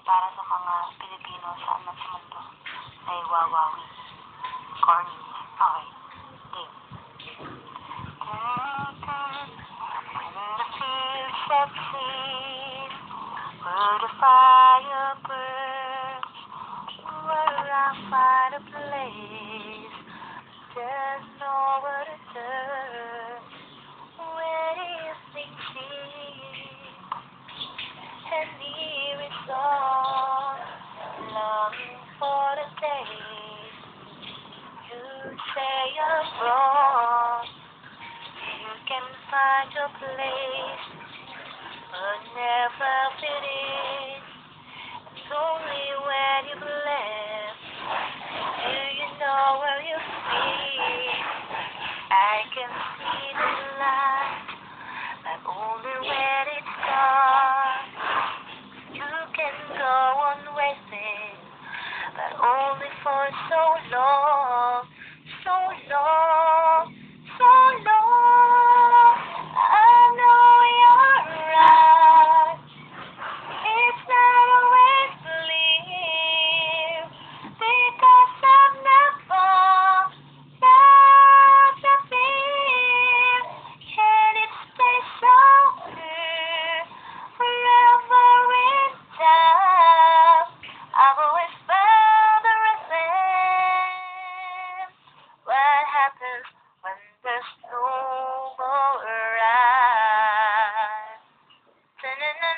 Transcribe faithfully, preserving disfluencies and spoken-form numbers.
para sa mga Pilipino saan man sa mundo ay wawawi. Corny. Okay. Game. When the field sets in, where the fire burns, where I find a place, there's nowhere to turn. When evening seems, and near is all, longing for the day you say I'm wrong. You can find your place, but never fit in. It's only when you've left do you know where you've been. I can see the light, but only when it's dark. You can go on waiting, but only for so long, so long, so long. I know you're right. It's not always believe, because I've never felt the fear. Can it stay so clear forever in time? I've always found the rhythm. What happens when there's no more right?